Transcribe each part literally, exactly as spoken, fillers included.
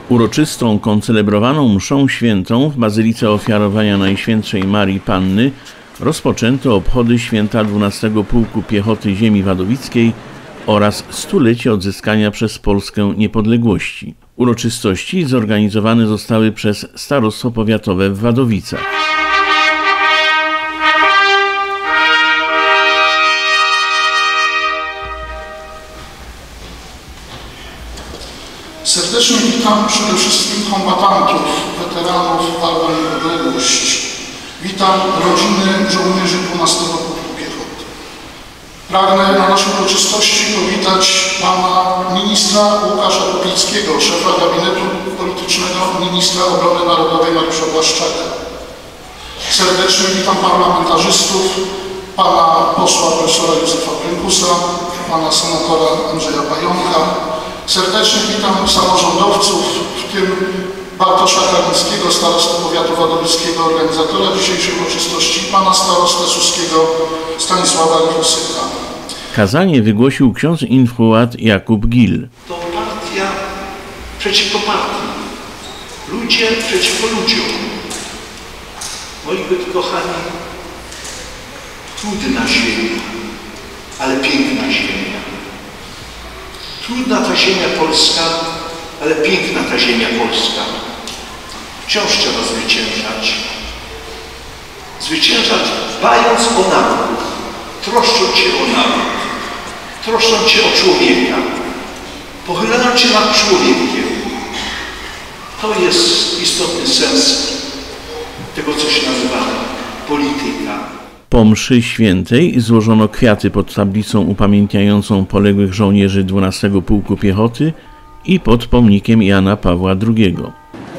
Uroczystą, koncelebrowaną mszą świętą w Bazylice Ofiarowania Najświętszej Marii Panny rozpoczęto obchody święta dwunastego Pułku Piechoty Ziemi Wadowickiej oraz stulecie odzyskania przez Polskę niepodległości. Uroczystości zorganizowane zostały przez Starostwo Powiatowe w Wadowicach. Serdecznie witam przede wszystkim kombatantów, weteranów walk o niepodległość. Witam rodziny żołnierzy dwunastego Pułku Piechoty. Pragnę na naszej uroczystości powitać pana ministra Łukasza Kopickiego, szefa gabinetu politycznego ministra obrony narodowej Mariusza Błaszczaka. Serdecznie witam parlamentarzystów, pana posła profesora Józefa Prynkusa, pana senatora Andrzeja Pająka. Serdecznie witam samorządowców, w tym Bartosza Karnickiego, starostę powiatu wadowickiego, organizatora dzisiejszej uroczystości, pana starostę suskiego Stanisława Lichusyka. Kazanie wygłosił ksiądz infułat Jakub Gil. To partia przeciwko partii, ludzie przeciwko ludziom. Moi kochani, trudna ziemia, ale piękna ziemia. Trudna ta ziemia polska, ale piękna ta ziemia polska. Wciąż trzeba zwyciężać. Zwyciężać dbając o naród, troszcząc się o naród, troszcząc się o człowieka, pochylając się nad człowiekiem. To jest istotny sens tego, co się nazywa polityka. Po mszy świętej złożono kwiaty pod tablicą upamiętniającą poległych żołnierzy dwunastego Pułku Piechoty i pod pomnikiem Jana Pawła drugiego.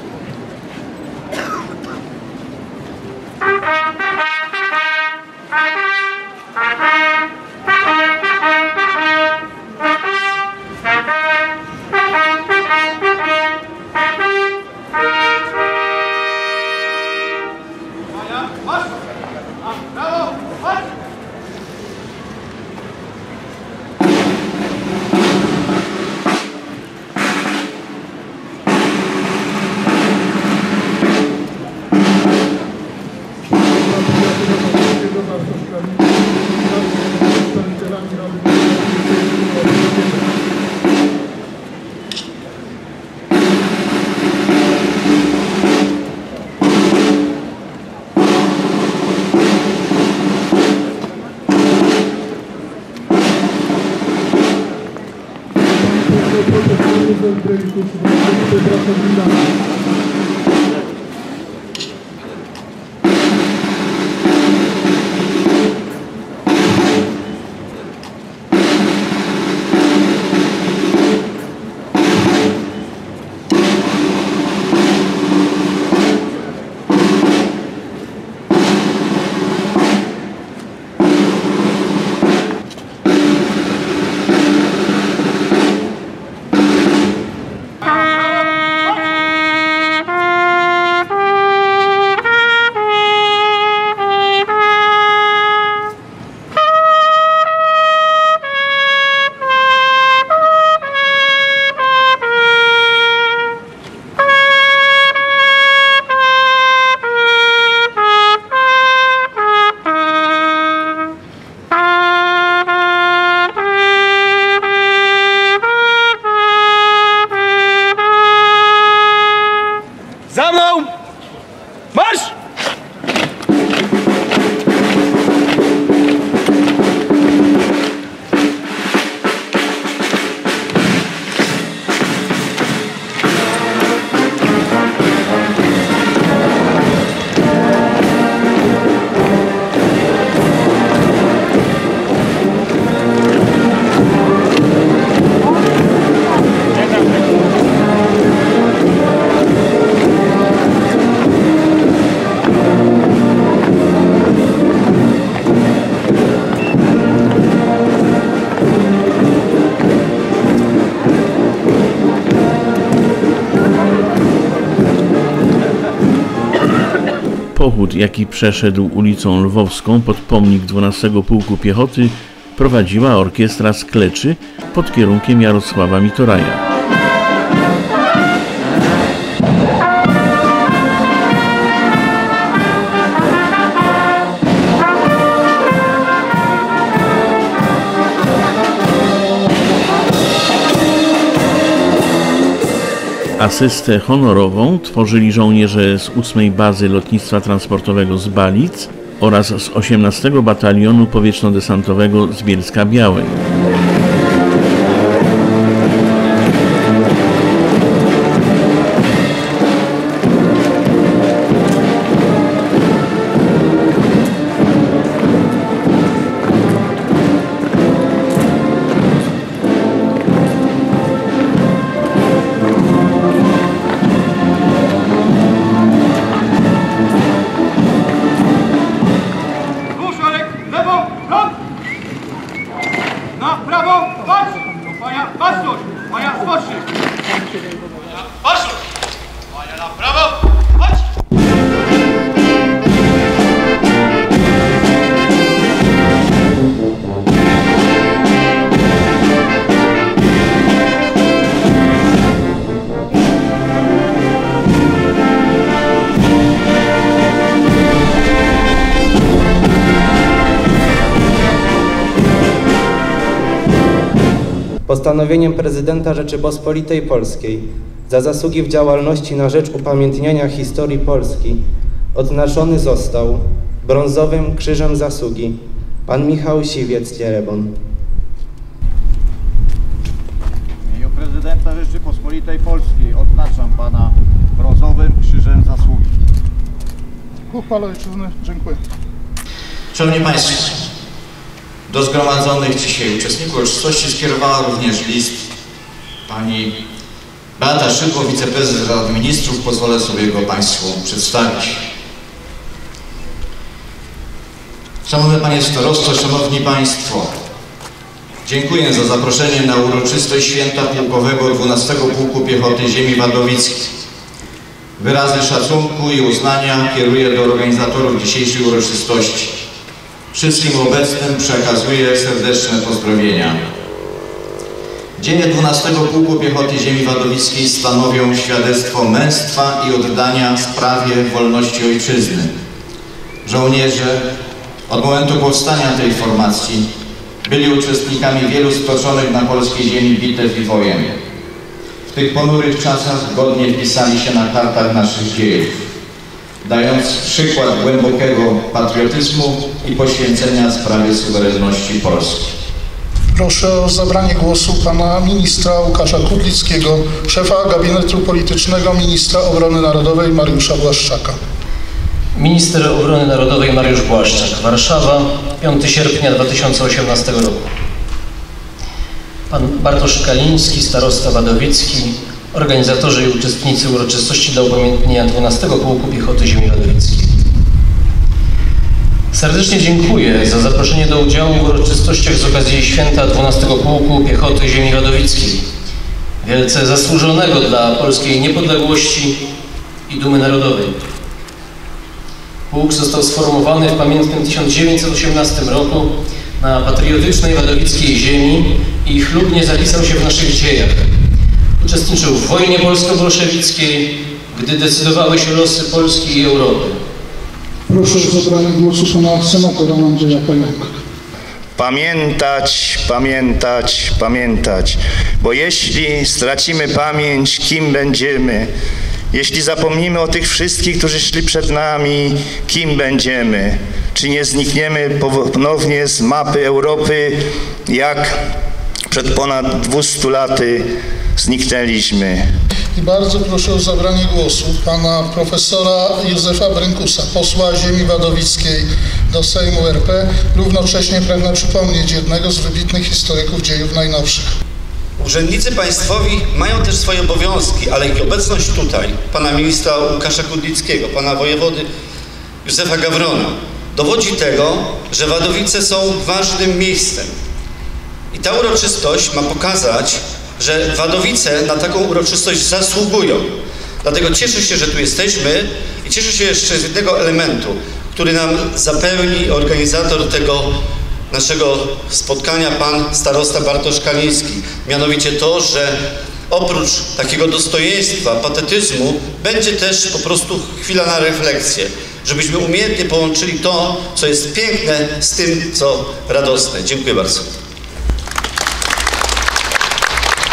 Za mną! Marsz! Pochód, jaki przeszedł ulicą Lwowską pod pomnik dwunastego Pułku Piechoty, prowadziła orkiestra Skleczy pod kierunkiem Jarosława Mitoraja. Asystę honorową tworzyli żołnierze z ósmej Bazy Lotnictwa Transportowego z Balic oraz z osiemnastego Batalionu Powietrzno-Desantowego z Bielska-Białej. Na prawo, patrz! Pania, patrz! Pania, spocznij! Patrz! Pania, na prawo, patrz! Postanowieniem prezydenta Rzeczypospolitej Polskiej za zasługi w działalności na rzecz upamiętniania historii Polski odznaczony został brązowym Krzyżem Zasługi pan Michał Siwiec-Cierebon. W imieniu prezydenta Rzeczypospolitej Polskiej odznaczam pana brązowym Krzyżem Zasługi. Ku chwale ojczyzny dziękuję. Szanowni Państwo, do zgromadzonych dzisiaj uczestników uroczystości skierowała również list pani Beata Szydło, wiceprezes Rady Ministrów. Pozwolę sobie go Państwu przedstawić. Szanowny Panie Starosto, Szanowni Państwo, dziękuję za zaproszenie na uroczystość święta pułkowego dwunastego Pułku Piechoty Ziemi Wadowickiej. Wyrazy szacunku i uznania kieruję do organizatorów dzisiejszej uroczystości. Wszystkim obecnym przekazuję serdeczne pozdrowienia. Dzieje dwunastego Pułku Piechoty Ziemi Wadowickiej stanowią świadectwo męstwa i oddania sprawie wolności ojczyzny. Żołnierze od momentu powstania tej formacji byli uczestnikami wielu stoczonych na polskiej ziemi bitew i wojen. W tych ponurych czasach godnie wpisali się na kartach naszych dziejów, dając przykład głębokiego patriotyzmu i poświęcenia sprawie suwerenności Polski. Proszę o zabranie głosu pana ministra Łukasza Kudlickiego, szefa gabinetu politycznego ministra obrony narodowej Mariusza Błaszczaka. Minister Obrony Narodowej Mariusz Błaszczak, Warszawa, piątego sierpnia dwa tysiące osiemnastego roku. Pan Bartosz Kaliński, starosta wadowicki, organizatorzy i uczestnicy uroczystości dla upamiętnienia dwunastego Pułku Piechoty Ziemi Wadowickiej. Serdecznie dziękuję za zaproszenie do udziału w uroczystościach z okazji święta dwunastego Pułku Piechoty Ziemi Wadowickiej, wielce zasłużonego dla polskiej niepodległości i dumy narodowej. Pułk został sformowany w pamiętnym tysiąc dziewięćset osiemnastym roku na patriotycznej wadowickiej ziemi i chlubnie zapisał się w naszych dziejach. Uczestniczył w wojnie polsko-bolszewickiej, gdy decydowały się losy Polski i Europy. Proszę o zabranie głosu pana senatora Andrzeja Pająka. Pamiętać, pamiętać, pamiętać, bo jeśli stracimy pamięć, kim będziemy? Jeśli zapomnimy o tych wszystkich, którzy szli przed nami, kim będziemy? Czy nie znikniemy ponownie z mapy Europy, jak przed ponad dwustu laty zniknęliśmy? I bardzo proszę o zabranie głosu pana profesora Józefa Brynkusa, posła ziemi wadowickiej do Sejmu R P. Równocześnie pragnę przypomnieć jednego z wybitnych historyków dziejów najnowszych. Urzędnicy państwowi mają też swoje obowiązki, ale ich obecność tutaj, pana ministra Łukasza Kudlickiego, pana wojewody Józefa Gawrona, dowodzi tego, że Wadowice są ważnym miejscem. I ta uroczystość ma pokazać, że Wadowice na taką uroczystość zasługują. Dlatego cieszę się, że tu jesteśmy i cieszę się jeszcze z jednego elementu, który nam zapewni organizator tego naszego spotkania, pan starosta Bartosz Kaliński. Mianowicie to, że oprócz takiego dostojeństwa, patetyzmu, będzie też po prostu chwila na refleksję, żebyśmy umiejętnie połączyli to, co jest piękne, z tym, co radosne. Dziękuję bardzo.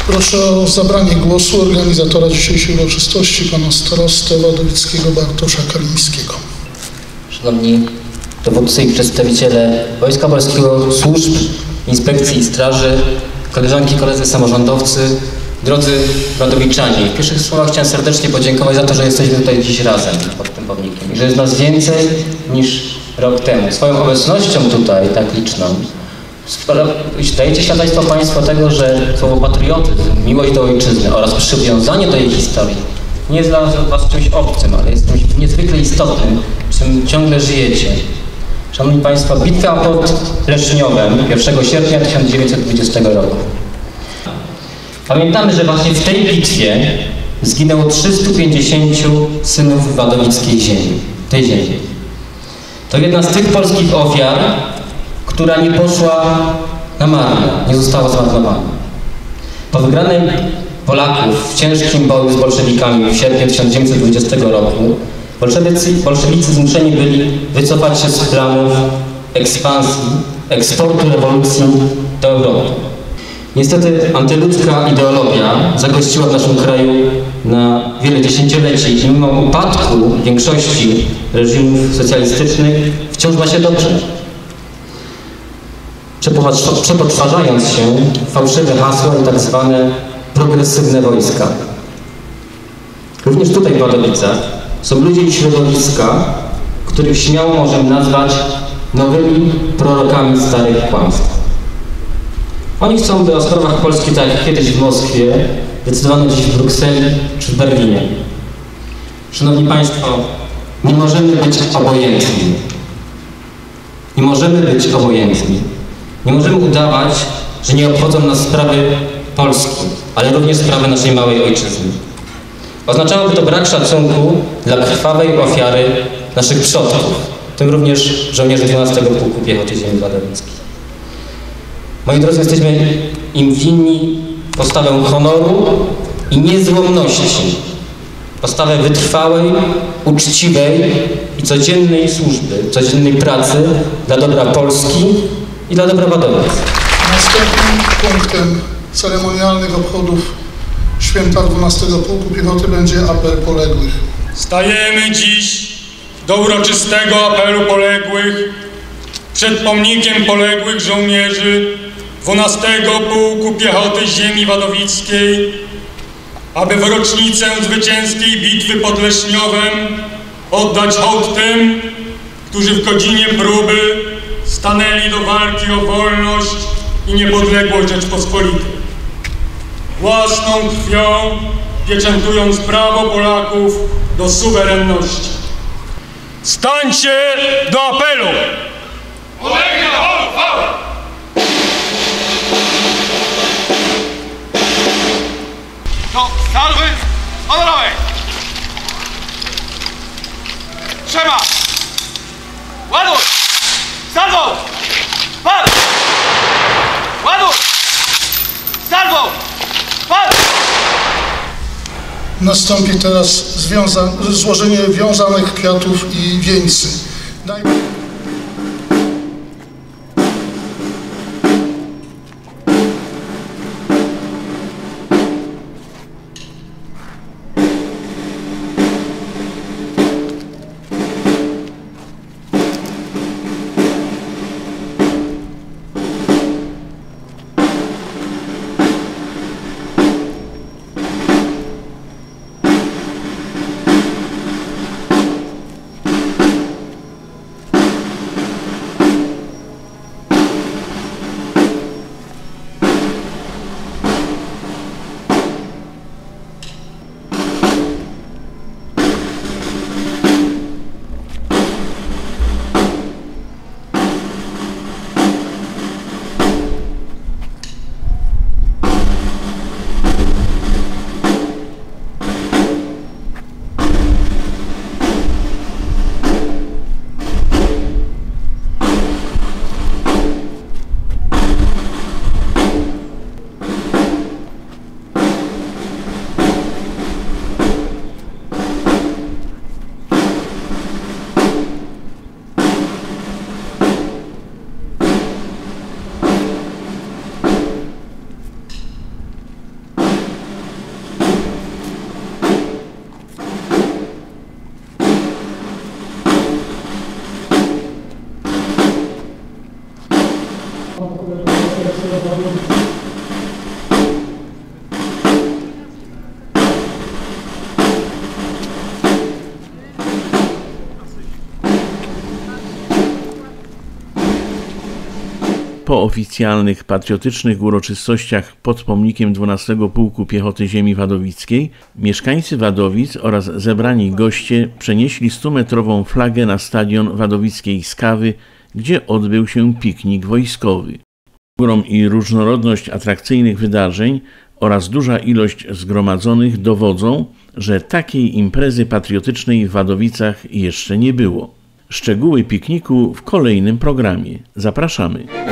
Proszę o zabranie głosu organizatora dzisiejszej uroczystości, pana starostę wadowickiego Bartosza Kalińskiego. Szanowni dowódcy i przedstawiciele Wojska Polskiego, służb, inspekcji i straży, koleżanki, koledzy samorządowcy, drodzy wadowiczanie. W pierwszych słowach chciałem serdecznie podziękować za to, że jesteśmy tutaj dziś razem pod tym pomnikiem i że jest nas więcej niż rok temu. Swoją obecnością tutaj, tak liczną, dajecie świadectwo Państwo tego, że słowo patriotyzm, miłość do ojczyzny oraz przywiązanie do jej historii nie jest dla Was czymś obcym, ale jest czymś niezwykle istotnym, czym ciągle żyjecie. Szanowni Państwo, bitwa pod Leszniowem pierwszego sierpnia tysiąc dziewięćset dwudziestego roku. Pamiętamy, że właśnie w tej bitwie zginęło trzystu pięćdziesięciu synów wadowickiej ziemi, tej ziemi. To jedna z tych polskich ofiar, która nie poszła na marne, nie została zmarnowana. Po wygranej Polaków w ciężkim boju z bolszewikami w sierpniu tysiąc dziewięćset dwudziestego roku bolszewicy, bolszewicy zmuszeni byli wycofać się z planów ekspansji, eksportu rewolucji do Europy. Niestety antyludzka ideologia zagościła w naszym kraju na wiele dziesięcioleci i mimo upadku większości reżimów socjalistycznych wciąż ma się dobrze. Przepoczwarzając się fałszywe hasła i tak zwane progresywne wojska. Również tutaj w Wadowicach są ludzie i środowiska, których śmiało możemy nazwać nowymi prorokami starych kłamstw. Oni chcą, by o sprawach Polski, tak jak kiedyś w Moskwie, decydowano dziś w Brukseli czy w Berlinie. Szanowni Państwo, nie możemy być obojętni. Nie możemy być obojętni. Nie możemy udawać, że nie obchodzą nas sprawy Polski, ale również sprawy naszej małej ojczyzny. Oznaczałoby to brak szacunku dla krwawej ofiary naszych przodków, w tym również żołnierzy dwunastego Pułku Piechoty Ziemi Wadowickiej. Moi drodzy, jesteśmy im winni postawę honoru i niezłomności, postawę wytrwałej, uczciwej i codziennej służby, codziennej pracy dla dobra Polski i dla dobra Wadowic. Następnym punktem ceremonialnych obchodów święta dwunastego Pułku Piechoty będzie apel poległych. Stajemy dziś do uroczystego apelu poległych przed pomnikiem poległych żołnierzy dwunastego Pułku Piechoty Ziemi Wadowickiej, aby w rocznicę zwycięskiej bitwy pod Leszniowem oddać hołd tym, którzy w godzinie próby stanęli do walki o wolność i niepodległość Rzeczpospolitej. Własną krwią pieczętując prawo Polaków do suwerenności. Stańcie do apelu! Polegli na hołd, chwała! Do salwy honorowej! Trzema! Ładuj! Salwą! Pal! Ładuj! Salwą! Pal! Nastąpi teraz związa złożenie wiązanych kwiatów i wieńcy. Daj... Po oficjalnych, patriotycznych uroczystościach pod pomnikiem dwunastego Pułku Piechoty Ziemi Wadowickiej mieszkańcy Wadowic oraz zebrani goście przenieśli stumetrową flagę na stadion wadowickiej Skawy, gdzie odbył się piknik wojskowy. Ogrom i różnorodność atrakcyjnych wydarzeń oraz duża ilość zgromadzonych dowodzą, że takiej imprezy patriotycznej w Wadowicach jeszcze nie było. Szczegóły pikniku w kolejnym programie. Zapraszamy.